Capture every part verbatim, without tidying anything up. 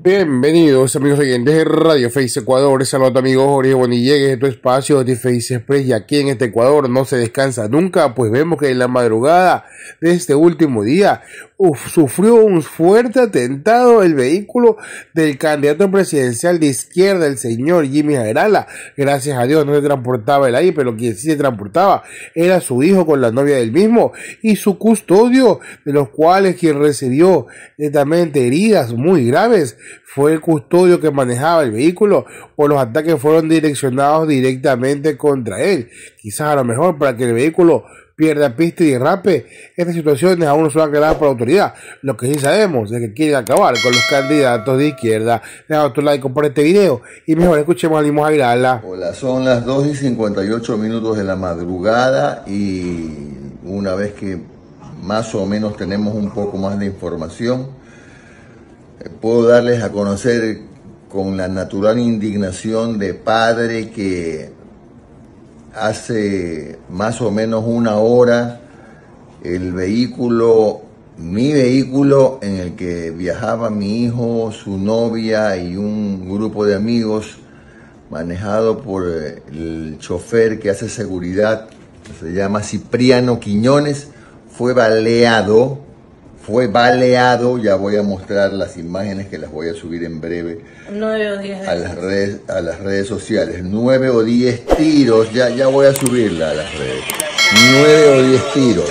Bienvenidos amigos oyentes de Radio Face Ecuador, saludos amigos Jorge Bonillegues de tu espacio de Face Express. Y aquí en este Ecuador no se descansa nunca, pues vemos que en la madrugada de este último día uf, sufrió un fuerte atentado el vehículo del candidato presidencial de izquierda, el señor Jimmy Jairala. Gracias a Dios no se transportaba él ahí, pero quien sí se transportaba era su hijo con la novia del mismo y su custodio, de los cuales quien recibió netamente heridas muy graves fue el custodio que manejaba el vehículo, por los ataques fueron direccionados directamente contra él. Quizás a lo mejor para que el vehículo pierda pista y derrape, estas situaciones aún no son aclaradas por la autoridad. Lo que sí sabemos es que quieren acabar con los candidatos de izquierda. Deja tu like, comparte este video y mejor escuchemos a Jimmy Jairala. Hola, son las dos y cincuenta y ocho minutos de la madrugada y una vez que más o menos tenemos un poco más de información, puedo darles a conocer con la natural indignación de padre que hace más o menos una hora el vehículo, mi vehículo en el que viajaba mi hijo, su novia y un grupo de amigos, manejado por el chofer que hace seguridad, se llama Cipriano Quiñones, fue baleado. Fue baleado, ya voy a mostrar las imágenes que las voy a subir en breve nueve o diez a las redes, a las redes sociales. nueve o diez tiros, ya, ya voy a subirla a las redes. nueve o diez tiros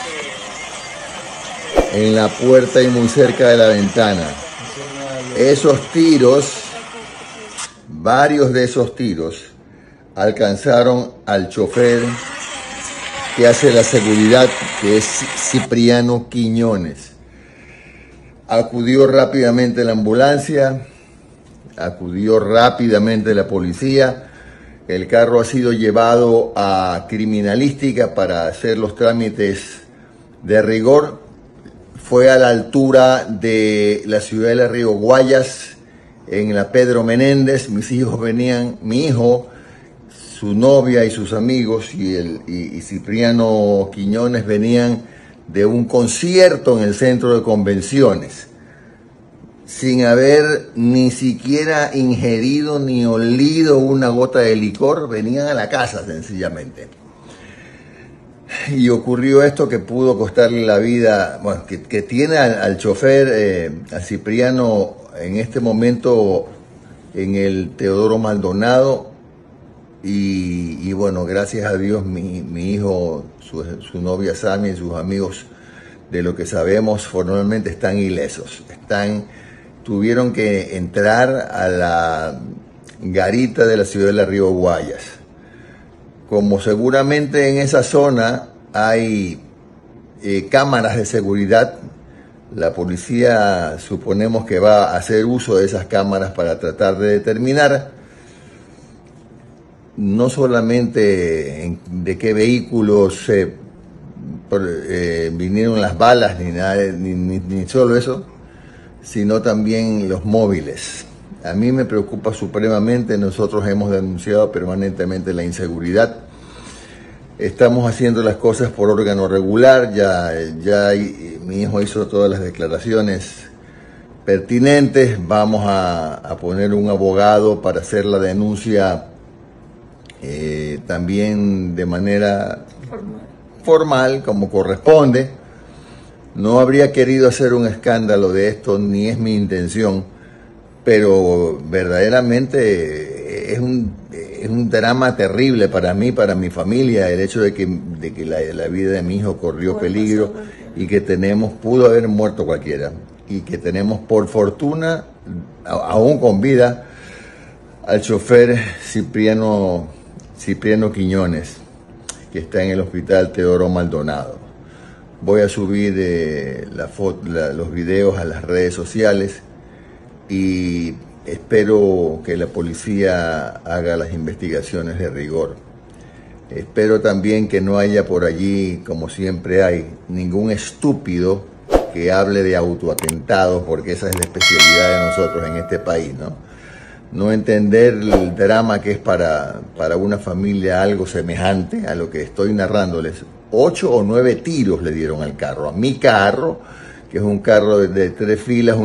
en la puerta y muy cerca de la ventana. Esos tiros, varios de esos tiros, alcanzaron al chofer que hace la seguridad, que es Cipriano Quiñones. Acudió rápidamente la ambulancia, acudió rápidamente la policía. El carro ha sido llevado a criminalística para hacer los trámites de rigor. Fue a la altura de la ciudad de Río Guayas, en la Pedro Menéndez. Mis hijos venían, mi hijo, su novia y sus amigos y, el, y, y Cipriano Quiñones venían de un concierto en el centro de convenciones, sin haber ni siquiera ingerido ni olido una gota de licor. Venían a la casa sencillamente. Y ocurrió esto que pudo costarle la vida, bueno, que, que tiene al, al chofer, eh, a Cipriano, en este momento en el Teodoro Maldonado. Y, y bueno, gracias a Dios mi, mi hijo, su, su novia Sammy y sus amigos, de lo que sabemos, formalmente están ilesos. Están, tuvieron que entrar a la garita de la ciudad de Río Guayas. Como seguramente en esa zona hay eh, cámaras de seguridad, la policía suponemos que va a hacer uso de esas cámaras para tratar de determinar no solamente en, de qué vehículos eh, por, eh, vinieron las balas, ni, nada, ni, ni, ni solo eso, sino también los móviles. A mí me preocupa supremamente. Nosotros hemos denunciado permanentemente la inseguridad. Estamos haciendo las cosas por órgano regular. Ya, ya mi hijo hizo todas las declaraciones pertinentes. Vamos a, a poner un abogado para hacer la denuncia Eh, también de manera formal. formal, como corresponde. No habría querido hacer un escándalo de esto, ni es mi intención, pero verdaderamente es un, es un drama terrible para mí, para mi familia, el hecho de que, de que la, la vida de mi hijo corrió peligro y que tenemos, pudo haber muerto cualquiera, y que tenemos por fortuna, aún con vida, al chofer Cipriano Cipriano Quiñones, que está en el hospital Teodoro Maldonado. Voy a subir eh, la foto, la, los videos a las redes sociales y espero que la policía haga las investigaciones de rigor. Espero también que no haya por allí, como siempre hay, ningún estúpido que hable de autoatentados, porque esa es la especialidad de nosotros en este país, ¿no? No entender el drama que es para, para una familia algo semejante a lo que estoy narrándoles. Ocho o nueve tiros le dieron al carro, a mi carro, que es un carro de, de tres filas, un,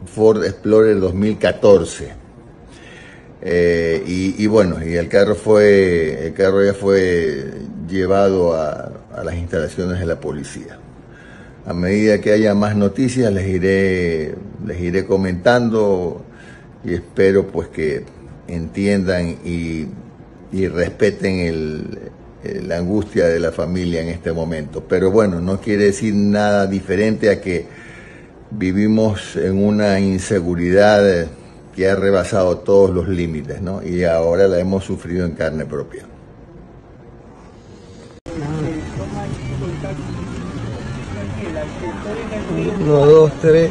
Ford Explorer dos mil catorce. Eh, y, y bueno, y el carro fue, el carro ya fue llevado a, a las instalaciones de la policía. A medida que haya más noticias les iré, les iré comentando y espero pues que entiendan y, y respeten el, el, la angustia de la familia en este momento. Pero bueno, no quiere decir nada diferente a que vivimos en una inseguridad que ha rebasado todos los límites, ¿no? Y ahora la hemos sufrido en carne propia. Uno, dos, tres.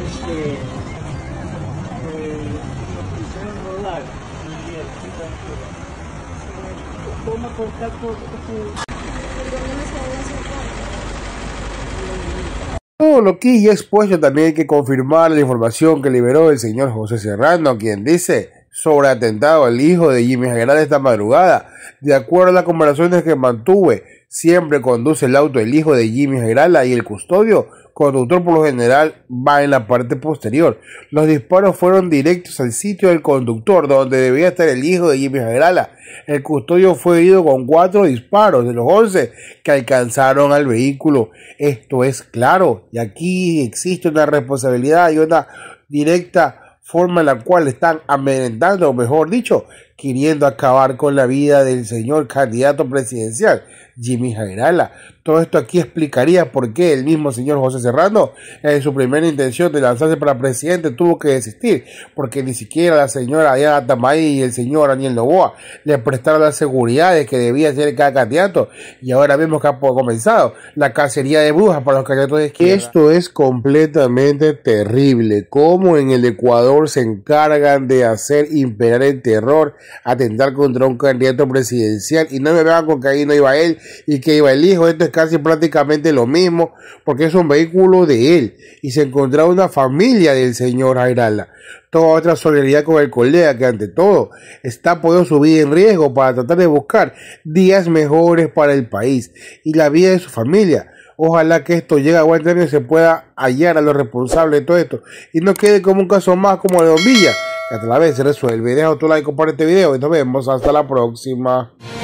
Todo lo que ya expuesto también hay que confirmar la información que liberó el señor José Serrano, quien dice sobre atentado al hijo de Jimmy Jairala esta madrugada. De acuerdo a las conversaciones que mantuve, siempre conduce el auto el hijo de Jimmy Jairala y el custodio conductor por lo general va en la parte posterior. Los disparos fueron directos al sitio del conductor donde debía estar el hijo de Jimmy Jairala. El custodio fue herido con cuatro disparos de los once que alcanzaron al vehículo. Esto es claro, y aquí existe una responsabilidad y una directa forma en la cual están amedrentando, o mejor dicho, queriendo acabar con la vida del señor candidato presidencial, Jimmy Jairala. Todo esto aquí explicaría por qué el mismo señor José Serrano, en su primera intención de lanzarse para presidente, tuvo que desistir, porque ni siquiera la señora Diana Tamay y el señor Daniel Noboa le prestaron las seguridades que debía ser cada candidato, y ahora vemos que ha comenzado la cacería de brujas para los candidatos de izquierda. Esto es completamente terrible, cómo en el Ecuador se encargan de hacer imperar el terror, atentar contra un candidato presidencial, y no me vean con que ahí no iba él y que iba el hijo. Esto es casi prácticamente lo mismo, porque es un vehículo de él y se encontraba una familia del señor Jairala. Toda otra solidaridad con el colega que ante todo está poniendo su vida en riesgo para tratar de buscar días mejores para el país y la vida de su familia. Ojalá que esto llegue a buen término y se pueda hallar a los responsables de todo esto y no quede como un caso más como el de Don Villa, que hasta la vez se resuelve. Deja tu like, comparte este video y nos vemos hasta la próxima.